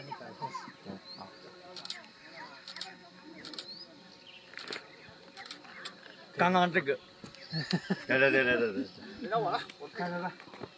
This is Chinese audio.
你改变。 嗯，好。刚刚这个，对。 轮到我了，我看。